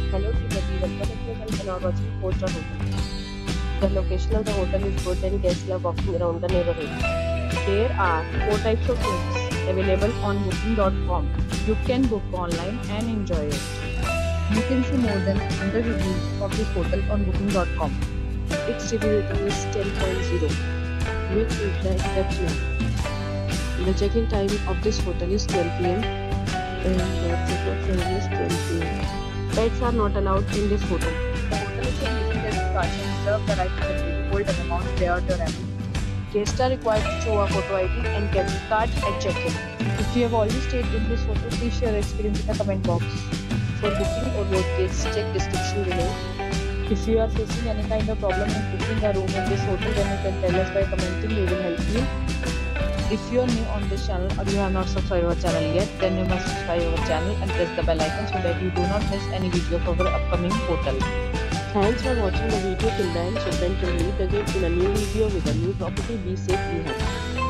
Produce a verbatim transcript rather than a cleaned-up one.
Hello everybody, welcome to my channel and now watching four star hotel. The location of the hotel is good and guests love walking around the neighborhood. There are four types of rooms available on booking dot com. You can book online and enjoy it. You can see more than one hundred reviews of this hotel on booking dot com. Its review rating is ten point zero, which is the exceptional. The check-in time of this hotel is twelve p m and the check-out time is twelve p m Pets are not allowed in this hotel. The hotel is a living guest card and reserve the right to continue to hold an amount prior to arrival. Guests are required to show a photo I D and credit card at check-in. If you have already stayed in this hotel, please share your experience in the comment box. For booking or road case, check description below. If you are facing any kind of problem in booking a room in this hotel, then you can tell us by commenting. We will help you. If you are new on this channel or you have not subscribed our channel yet, then you must subscribe our channel and press the bell icon so that you do not miss any video of our upcoming hotel. Thanks for watching the video till the end. So friends will meet again in a new video with a new property. Be safe, be happy.